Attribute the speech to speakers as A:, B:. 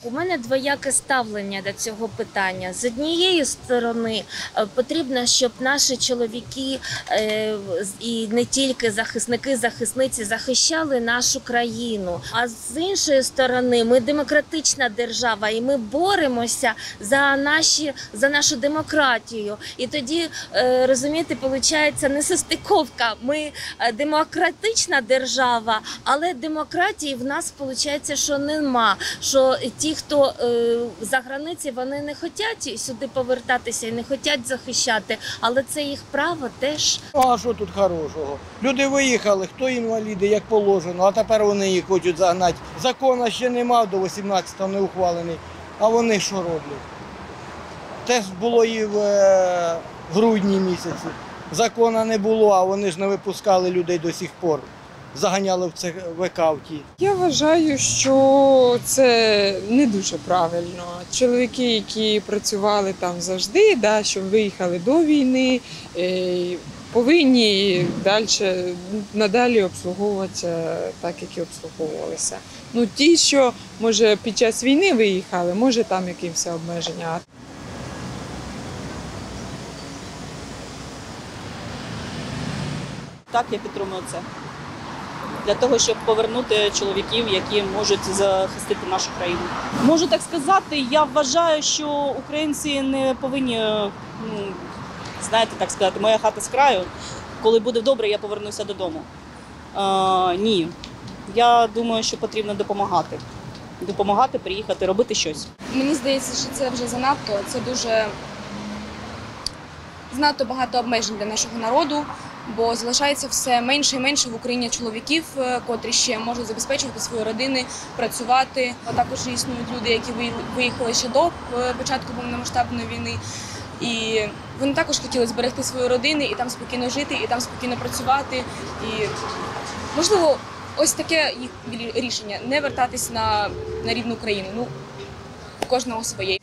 A: У мене двояке ставлення до цього питання. З однієї сторони, потрібно, щоб наші чоловіки і не тільки захисники, захисниці захищали нашу країну. А з іншої сторони, ми демократична держава і ми боремося за нашу демократію. І тоді, розумієте, виходить несостиковка. Ми демократична держава, але демократії в нас, виходить, що нема. Що ті, хто за границі, вони не хочуть сюди повертатися і не хочуть захищати, але це їх право теж.
B: А що тут хорошого? Люди виїхали, хто інваліди, як положено, а тепер вони їх хочуть загнати. Закону ще нема, до 18-го не ухвалений, а вони що роблять? Те було і в грудні місяці. Закону не було, а вони ж не випускали людей до сих пор. Заганяли в ЦВК в ті.
C: Я вважаю, що це не дуже правильно. Чоловіки, які працювали там завжди, що виїхали до війни, повинні надалі обслуговуватися так, як і обслуговувалися. Ті, що, може, під час війни виїхали, може, там якісь обмеження.
D: Так, я підтримую це. Для того, щоб повернути чоловіків, які можуть захистити нашу країну. Можу так сказати, я вважаю, що українці не повинні, знаєте, так сказати, моя хата з краю. Коли буде добре, я повернуся додому. Ні. Я думаю, що потрібно допомагати. Допомагати, приїхати, робити щось.
E: Мені здається, що це вже занадто. Це дуже занадто багато обмежень для нашого народу. Бо залишається все менше і менше в Україні чоловіків, котрі ще можуть забезпечувати свої родини, працювати. А також існують люди, які виїхали ще до початку повномасштабної війни. І вони також хотіли зберегти свої родини і там спокійно жити, і там спокійно працювати. І, можливо, ось таке їх рішення – не вертатись на рідну країну. У кожного своє.